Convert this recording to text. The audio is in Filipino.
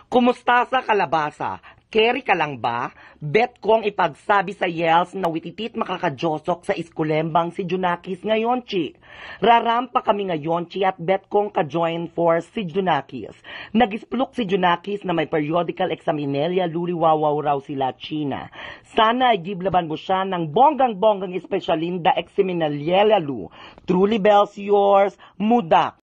Kumusta sa kalabasa? Carry ka lang ba? Bet kong ipagsabi sa Yels na wititit makakajosok sa iskulembang si Junakis ngayon, Chi. Rarampa kami ngayon, Chi, at bet kong ka-join force si Junakis. Nagispluk si Junakis na may periodical examinelia luliwawaw raw sila China. Sana ay giblaban mo siya ng bonggang-bonggang espesyalinda examinaliela lu. Truly bells yours, Mudak.